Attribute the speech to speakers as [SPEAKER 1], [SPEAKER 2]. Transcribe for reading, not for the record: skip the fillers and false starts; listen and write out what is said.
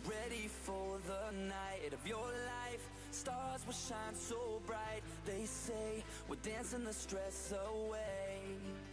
[SPEAKER 1] ready for the night of your life. Stars will shine so bright. They say we're dancing the stress away.